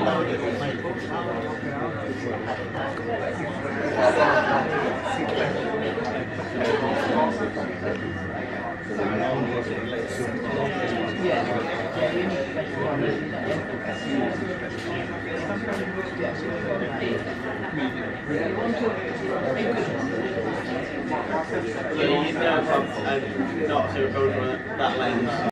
Yeah, you know, I'm not super cool for that lens.